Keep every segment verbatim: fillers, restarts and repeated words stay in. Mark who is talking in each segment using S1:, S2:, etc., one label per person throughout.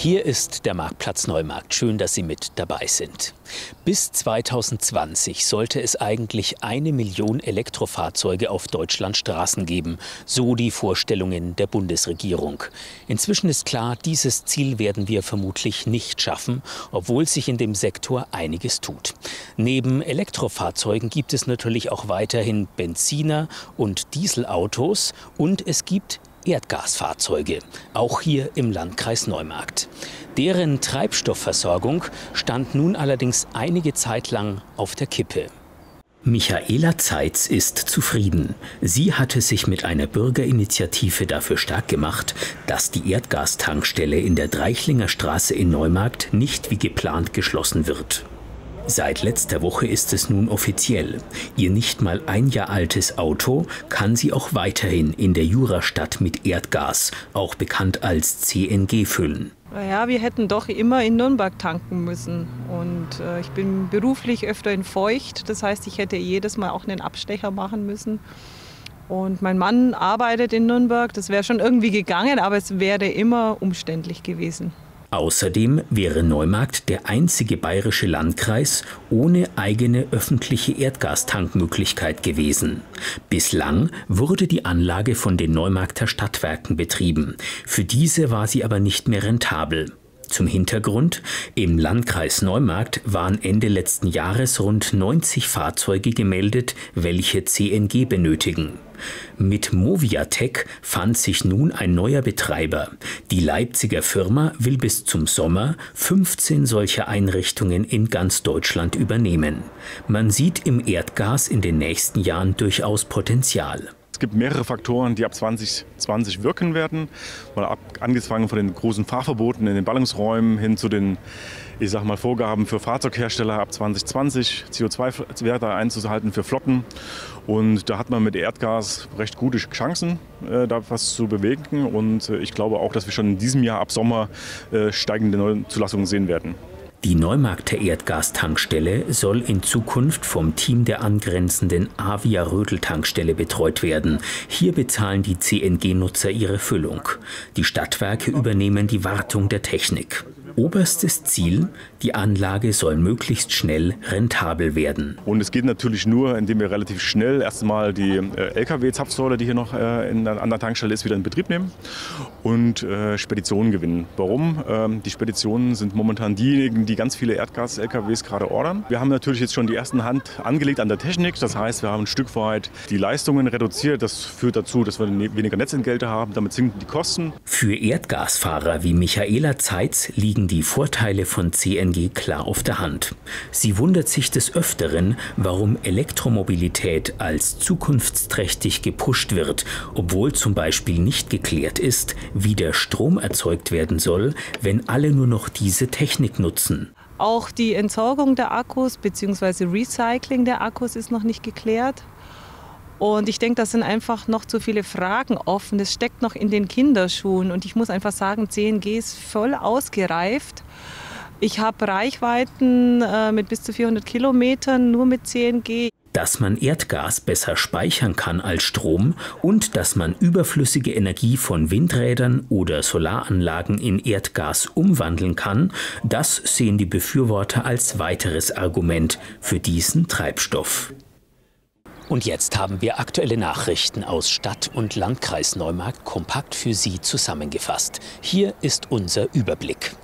S1: Hier ist der Marktplatz Neumarkt. Schön, dass Sie mit dabei sind. Bis zweitausendzwanzig sollte es eigentlich eine Million Elektrofahrzeuge auf Deutschlands Straßen geben, so die Vorstellungen der Bundesregierung. Inzwischen ist klar, dieses Ziel werden wir vermutlich nicht schaffen, obwohl sich in dem Sektor einiges tut. Neben Elektrofahrzeugen gibt es natürlich auch weiterhin Benziner und Dieselautos und es gibt Erdgasfahrzeuge, auch hier im Landkreis Neumarkt. Deren Treibstoffversorgung stand nun allerdings einige Zeit lang auf der Kippe. Michaela Zeitz ist zufrieden. Sie hatte sich mit einer Bürgerinitiative dafür stark gemacht, dass die Erdgastankstelle in der Dreichlinger Straße in Neumarkt nicht wie geplant geschlossen wird. Seit letzter Woche ist es nun offiziell. Ihr nicht mal ein Jahr altes Auto kann sie auch weiterhin in der Jurastadt mit Erdgas, auch bekannt als C N G, füllen.
S2: Ja, wir hätten doch immer in Nürnberg tanken müssen. Und äh, ich bin beruflich öfter in Feucht. Das heißt, ich hätte jedes Mal auch einen Abstecher machen müssen. Und mein Mann arbeitet in Nürnberg. Das wäre schon irgendwie gegangen, aber es wäre immer umständlich gewesen.
S1: Außerdem wäre Neumarkt der einzige bayerische Landkreis ohne eigene öffentliche Erdgastankmöglichkeit gewesen. Bislang wurde die Anlage von den Neumarkter Stadtwerken betrieben. Für diese war sie aber nicht mehr rentabel. Zum Hintergrund: Im Landkreis Neumarkt waren Ende letzten Jahres rund neunzig Fahrzeuge gemeldet, welche C N G benötigen. Mit Moviatec fand sich nun ein neuer Betreiber. Die Leipziger Firma will bis zum Sommer fünfzehn solcher Einrichtungen in ganz Deutschland übernehmen. Man sieht im Erdgas in den nächsten Jahren durchaus Potenzial.
S3: Es gibt mehrere Faktoren, die ab zwanzig zwanzig wirken werden. Mal ab, angefangen von den großen Fahrverboten in den Ballungsräumen hin zu den, ich sag mal, Vorgaben für Fahrzeughersteller ab zwanzig zwanzig, C O zwei Werte einzuhalten für Flotten. Und da hat man mit Erdgas recht gute Chancen, äh, da was zu bewegen. Und äh, ich glaube auch, dass wir schon in diesem Jahr ab Sommer äh, steigende Neuzulassungen sehen werden.
S1: Die Neumarkter Erdgastankstelle soll in Zukunft vom Team der angrenzenden Avia-Rödel-Tankstelle betreut werden. Hier bezahlen die C N G-Nutzer ihre Füllung. Die Stadtwerke übernehmen die Wartung der Technik. Oberstes Ziel: Die Anlage soll möglichst schnell rentabel werden.
S3: Und es geht natürlich nur, indem wir relativ schnell erstmal die äh, L K W-Zapfsäule, die hier noch äh, in, an der Tankstelle ist, wieder in Betrieb nehmen und äh, Speditionen gewinnen. Warum? Ähm, die Speditionen sind momentan diejenigen, die ganz viele Erdgas-L K Ws gerade ordern. Wir haben natürlich jetzt schon die ersten Hand angelegt an der Technik. Das heißt, wir haben ein Stück weit die Leistungen reduziert. Das führt dazu, dass wir weniger Netzentgelte haben. Damit sinken die Kosten.
S1: Für Erdgasfahrer wie Michaela Zeitz liegen die Vorteile von C N G klar auf der Hand. Sie wundert sich des Öfteren, warum Elektromobilität als zukunftsträchtig gepusht wird, obwohl zum Beispiel nicht geklärt ist, wie der Strom erzeugt werden soll, wenn alle nur noch diese Technik nutzen.
S2: Auch die Entsorgung der Akkus bzw. Recycling der Akkus ist noch nicht geklärt. Und ich denke, das sind einfach noch zu viele Fragen offen. Das steckt noch in den Kinderschuhen. Und ich muss einfach sagen, C N G ist voll ausgereift. Ich habe Reichweiten äh, mit bis zu vierhundert Kilometern nur mit C N G.
S1: Dass man Erdgas besser speichern kann als Strom und dass man überflüssige Energie von Windrädern oder Solaranlagen in Erdgas umwandeln kann, das sehen die Befürworter als weiteres Argument für diesen Treibstoff. Und jetzt haben wir aktuelle Nachrichten aus Stadt- und Landkreis Neumarkt kompakt für Sie zusammengefasst. Hier ist unser Überblick.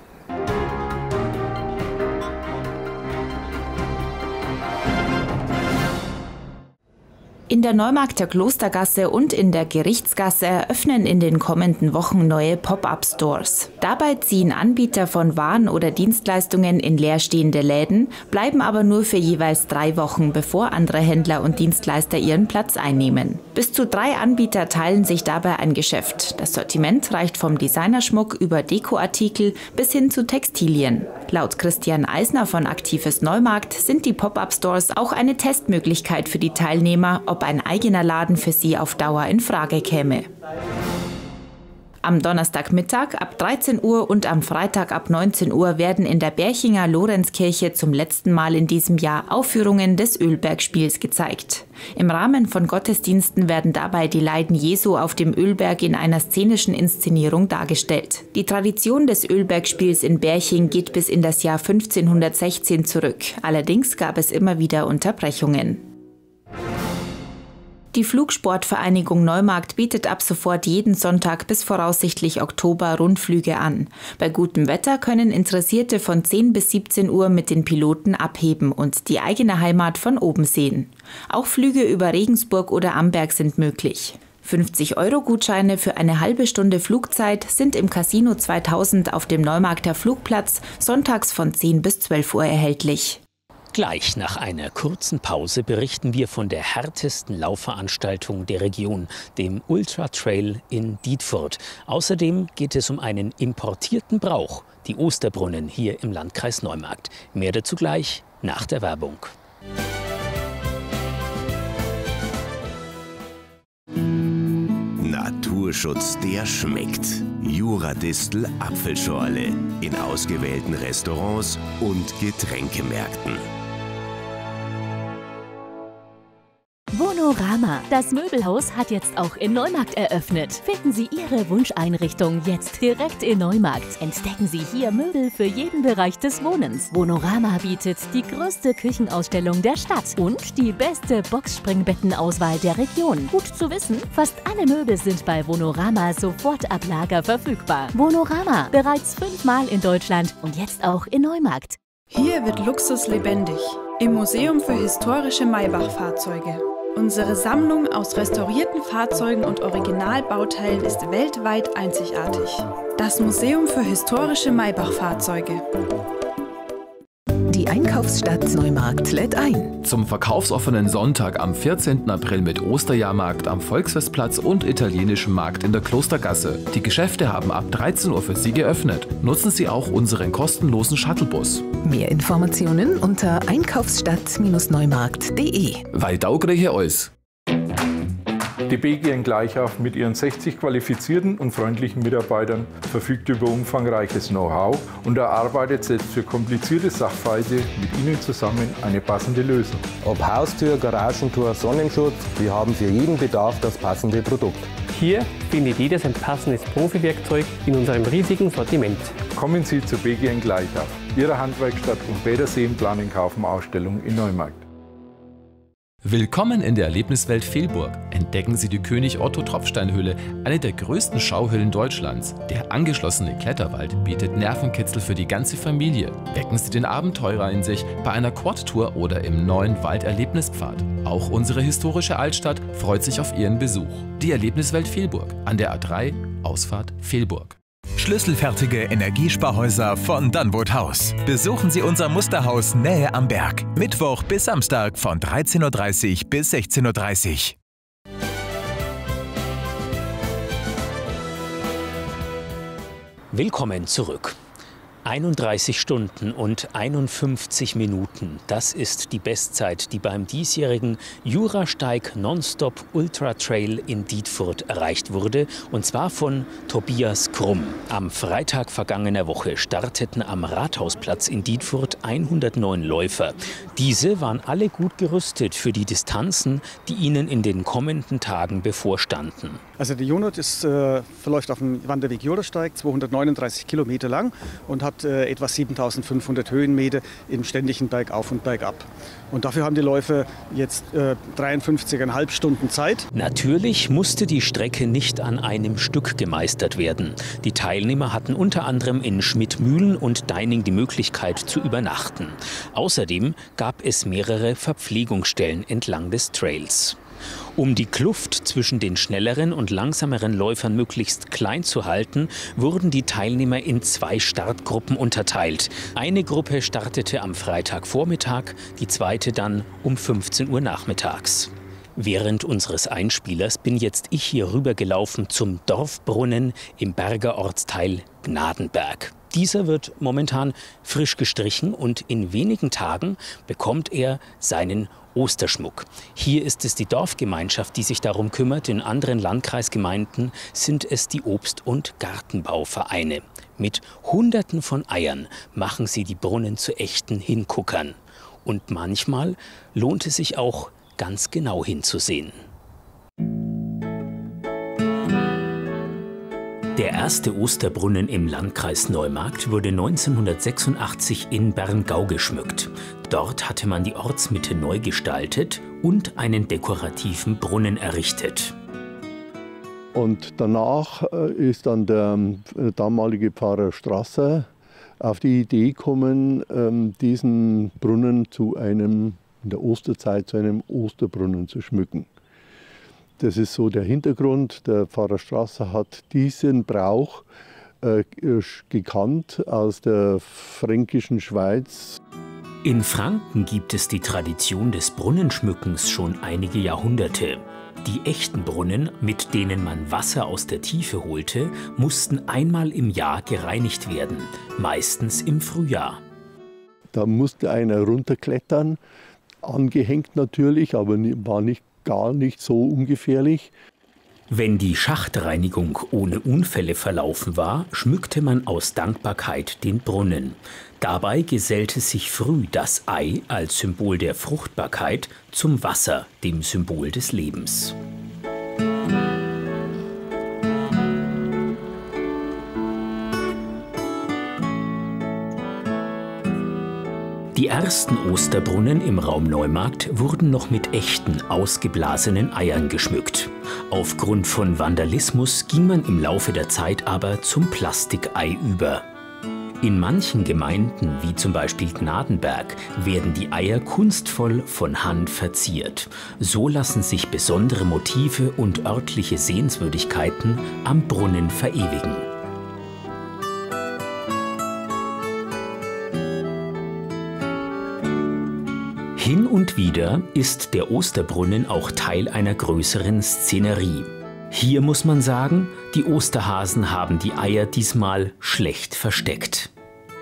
S4: In der Neumarkter Klostergasse und in der Gerichtsgasse eröffnen in den kommenden Wochen neue Pop-up-Stores. Dabei ziehen Anbieter von Waren oder Dienstleistungen in leerstehende Läden, bleiben aber nur für jeweils drei Wochen, bevor andere Händler und Dienstleister ihren Platz einnehmen. Bis zu drei Anbieter teilen sich dabei ein Geschäft. Das Sortiment reicht vom Designerschmuck über Dekoartikel bis hin zu Textilien. Laut Christian Eisner von Aktives Neumarkt sind die Pop-up-Stores auch eine Testmöglichkeit für die Teilnehmer, ob ein eigener Laden für sie auf Dauer in Frage käme. Am Donnerstagmittag ab dreizehn Uhr und am Freitag ab neunzehn Uhr werden in der Berchinger Lorenzkirche zum letzten Mal in diesem Jahr Aufführungen des Ölbergspiels gezeigt. Im Rahmen von Gottesdiensten werden dabei die Leiden Jesu auf dem Ölberg in einer szenischen Inszenierung dargestellt. Die Tradition des Ölbergspiels in Berching geht bis in das Jahr fünfzehnhundertsechzehn zurück. Allerdings gab es immer wieder Unterbrechungen. Die Flugsportvereinigung Neumarkt bietet ab sofort jeden Sonntag bis voraussichtlich Oktober Rundflüge an. Bei gutem Wetter können Interessierte von zehn bis siebzehn Uhr mit den Piloten abheben und die eigene Heimat von oben sehen. Auch Flüge über Regensburg oder Amberg sind möglich. fünfzig Euro Gutscheine für eine halbe Stunde Flugzeit sind im Casino zweitausend auf dem Neumarkter Flugplatz sonntags von zehn bis zwölf Uhr erhältlich.
S1: Gleich nach einer kurzen Pause berichten wir von der härtesten Laufveranstaltung der Region, dem Ultra Trail in Dietfurt. Außerdem geht es um einen importierten Brauch, die Osterbrunnen hier im Landkreis Neumarkt. Mehr dazu gleich nach der Werbung.
S5: Naturschutz, der schmeckt. Juradistel Apfelschorle in ausgewählten Restaurants und Getränkemärkten.
S6: Vonorama, das Möbelhaus, hat jetzt auch in Neumarkt eröffnet. Finden Sie Ihre Wunscheinrichtung jetzt direkt in Neumarkt. Entdecken Sie hier Möbel für jeden Bereich des Wohnens. Vonorama bietet die größte Küchenausstellung der Stadt und die beste Boxspringbettenauswahl der Region. Gut zu wissen, fast alle Möbel sind bei Vonorama sofort ab Lager verfügbar. Vonorama, bereits fünfmal in Deutschland und jetzt auch in Neumarkt.
S7: Hier wird Luxus lebendig. Im Museum für historische Maybach-Fahrzeuge. Unsere Sammlung aus restaurierten Fahrzeugen und Originalbauteilen ist weltweit einzigartig. Das Museum für historische Maybach-Fahrzeuge.
S8: Die Einkaufsstadt Neumarkt lädt ein.
S9: Zum verkaufsoffenen Sonntag am vierzehnten April mit Osterjahrmarkt am Volksfestplatz und italienischem Markt in der Klostergasse. Die Geschäfte haben ab dreizehn Uhr für Sie geöffnet. Nutzen Sie auch unseren kostenlosen Shuttlebus.
S8: Mehr Informationen unter einkaufsstadt Neumarkt punkt de.
S9: Weit Augreche alles.
S10: Die B G N Gleichauf mit ihren sechzig qualifizierten und freundlichen Mitarbeitern verfügt über umfangreiches Know-how und erarbeitet selbst für komplizierte Sachverhalte mit Ihnen zusammen eine passende Lösung.
S11: Ob Haustür, Garagentor, Sonnenschutz, wir haben für jeden Bedarf das passende Produkt.
S12: Hier findet jeder sein passendes Profi-Werkzeug in unserem riesigen Sortiment.
S10: Kommen Sie zur B G N Gleichauf, Ihrer Handwerkstatt und Bäderseen Planen Kaufen Ausstellung in Neumarkt.
S9: Willkommen in der Erlebniswelt Fehlburg. Entdecken Sie die König-Otto-Tropfsteinhöhle, eine der größten Schauhöhlen Deutschlands. Der angeschlossene Kletterwald bietet Nervenkitzel für die ganze Familie. Wecken Sie den Abenteurer in sich bei einer Quad-Tour oder im neuen Walderlebnispfad. Auch unsere historische Altstadt freut sich auf Ihren Besuch. Die Erlebniswelt Fehlburg an der A drei, Ausfahrt Fehlburg.
S13: Schlüsselfertige Energiesparhäuser von Dannwood House. Besuchen Sie unser Musterhaus Nähe am Berg. Mittwoch bis Samstag von dreizehn Uhr dreißig bis sechzehn Uhr dreißig.
S1: Willkommen zurück. einunddreißig Stunden und einundfünfzig Minuten. Das ist die Bestzeit, die beim diesjährigen Jurasteig Nonstop Ultra Trail in Dietfurt erreicht wurde. Und zwar von Tobias Krumm. Am Freitag vergangener Woche starteten am Rathausplatz in Dietfurt hundertneun Läufer. Diese waren alle gut gerüstet für die Distanzen, die ihnen in den kommenden Tagen bevorstanden.
S14: Also der Unit ist, äh, verläuft auf dem Wanderweg Jurasteig, zweihundertneununddreißig Kilometer lang und hat äh, etwa siebentausendfünfhundert Höhenmeter im ständigen Bergauf und Bergab. Und dafür haben die Läufer jetzt äh, dreiundfünfzig Komma fünf Stunden Zeit.
S1: Natürlich musste die Strecke nicht an einem Stück gemeistert werden. Die Teilnehmer hatten unter anderem in Schmidtmühlen und Deining die Möglichkeit zu übernachten. Außerdem gab es mehrere Verpflegungsstellen entlang des Trails. Um die Kluft zwischen den schnelleren und langsameren Läufern möglichst klein zu halten, wurden die Teilnehmer in zwei Startgruppen unterteilt. Eine Gruppe startete am Freitagvormittag, die zweite dann um fünfzehn Uhr nachmittags. Während unseres Einspielers bin jetzt ich hier rübergelaufen zum Dorfbrunnen im Berger Ortsteil Gnadenberg. Dieser wird momentan frisch gestrichen und in wenigen Tagen bekommt er seinen Osterschmuck. Hier ist es die Dorfgemeinschaft, die sich darum kümmert. In anderen Landkreisgemeinden sind es die Obst- und Gartenbauvereine. Mit Hunderten von Eiern machen sie die Brunnen zu echten Hinguckern. Und manchmal lohnt es sich auch, ganz genau hinzusehen. Der erste Osterbrunnen im Landkreis Neumarkt wurde neunzehnhundertsechsundachtzig in Berngau geschmückt. Dort hatte man die Ortsmitte neu gestaltet und einen dekorativen Brunnen errichtet.
S15: Und danach ist dann der damalige Pfarrer Strasser auf die Idee gekommen, diesen Brunnen zu einem, in der Osterzeit zu einem Osterbrunnen zu schmücken. Das ist so der Hintergrund. Der Pfarrer Strasser hat diesen Brauch äh, gekannt aus der fränkischen Schweiz.
S1: In Franken gibt es die Tradition des Brunnenschmückens schon einige Jahrhunderte. Die echten Brunnen, mit denen man Wasser aus der Tiefe holte, mussten einmal im Jahr gereinigt werden, meistens im Frühjahr.
S15: Da musste einer runterklettern, angehängt natürlich, aber war nicht gar nicht so ungefährlich.
S1: Wenn die Schachtreinigung ohne Unfälle verlaufen war, schmückte man aus Dankbarkeit den Brunnen. Dabei gesellte sich früh das Ei als Symbol der Fruchtbarkeit zum Wasser, dem Symbol des Lebens. Die ersten Osterbrunnen im Raum Neumarkt wurden noch mit echten, ausgeblasenen Eiern geschmückt. Aufgrund von Vandalismus ging man im Laufe der Zeit aber zum Plastikei über. In manchen Gemeinden, wie zum Beispiel Gnadenberg, werden die Eier kunstvoll von Hand verziert. So lassen sich besondere Motive und örtliche Sehenswürdigkeiten am Brunnen verewigen. Hin und wieder ist der Osterbrunnen auch Teil einer größeren Szenerie. Hier muss man sagen, die Osterhasen haben die Eier diesmal schlecht versteckt.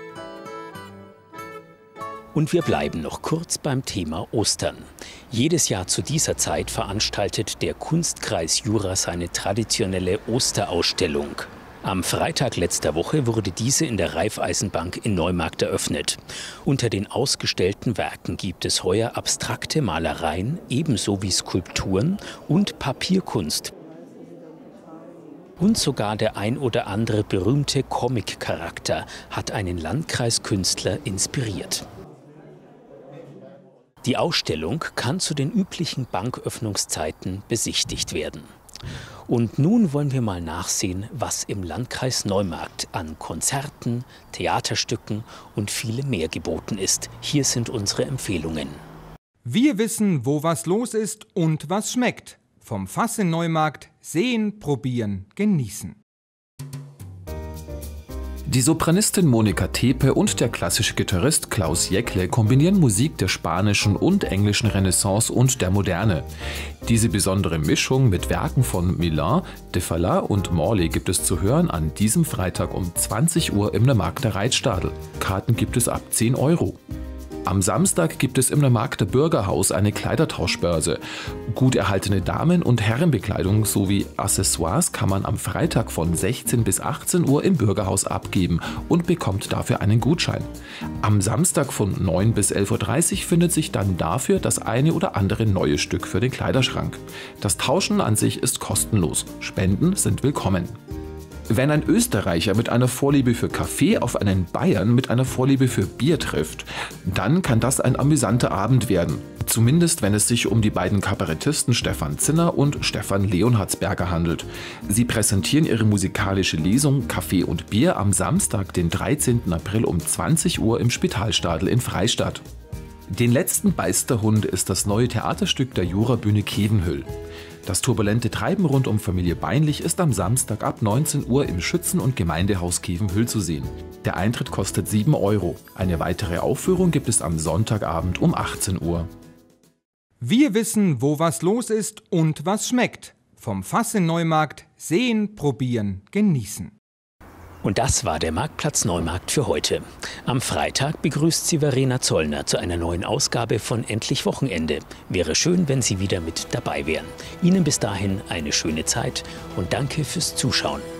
S1: Und wir bleiben noch kurz beim Thema Ostern. Jedes Jahr zu dieser Zeit veranstaltet der Kunstkreis Jura seine traditionelle Osterausstellung. Am Freitag letzter Woche wurde diese in der Raiffeisenbank in Neumarkt eröffnet. Unter den ausgestellten Werken gibt es heuer abstrakte Malereien, ebenso wie Skulpturen und Papierkunst. Und sogar der ein oder andere berühmte Comic-Charakter hat einen Landkreiskünstler inspiriert. Die Ausstellung kann zu den üblichen Banköffnungszeiten besichtigt werden. Und nun wollen wir mal nachsehen, was im Landkreis Neumarkt an Konzerten, Theaterstücken und vielem mehr geboten ist. Hier sind unsere Empfehlungen.
S16: Wir wissen, wo was los ist und was schmeckt. Vom Fass in Neumarkt sehen, probieren, genießen.
S9: Die Sopranistin Monika Tepe und der klassische Gitarrist Klaus Jäckle kombinieren Musik der spanischen und englischen Renaissance und der Moderne. Diese besondere Mischung mit Werken von Millan, de Falla und Morley gibt es zu hören an diesem Freitag um zwanzig Uhr im Neumarkter Reitstadel. Karten gibt es ab zehn Euro. Am Samstag gibt es im Neumarkter Bürgerhaus eine Kleidertauschbörse. Gut erhaltene Damen- und Herrenbekleidung sowie Accessoires kann man am Freitag von sechzehn bis achtzehn Uhr im Bürgerhaus abgeben und bekommt dafür einen Gutschein. Am Samstag von neun bis elf Uhr dreißig findet sich dann dafür das eine oder andere neue Stück für den Kleiderschrank. Das Tauschen an sich ist kostenlos. Spenden sind willkommen. Wenn ein Österreicher mit einer Vorliebe für Kaffee auf einen Bayern mit einer Vorliebe für Bier trifft, dann kann das ein amüsanter Abend werden. Zumindest wenn es sich um die beiden Kabarettisten Stefan Zinner und Stefan Leonhardsberger handelt. Sie präsentieren ihre musikalische Lesung Kaffee und Bier am Samstag, den dreizehnten April um zwanzig Uhr im Spitalstadel in Freistadt. Den letzten beißt der Hund ist das neue Theaterstück der Jurabühne Kevenhüll. Das turbulente Treiben rund um Familie Beinlich ist am Samstag ab neunzehn Uhr im Schützen- und Gemeindehaus Kevenhüll zu sehen. Der Eintritt kostet sieben Euro. Eine weitere Aufführung gibt es am Sonntagabend um achtzehn Uhr.
S16: Wir wissen, wo was los ist und was schmeckt. Vom Fass in Neumarkt sehen, probieren, genießen.
S1: Und das war der Marktplatz Neumarkt für heute. Am Freitag begrüßt Sie Verena Zollner zu einer neuen Ausgabe von Endlich Wochenende. Wäre schön, wenn Sie wieder mit dabei wären. Ihnen bis dahin eine schöne Zeit und danke fürs Zuschauen.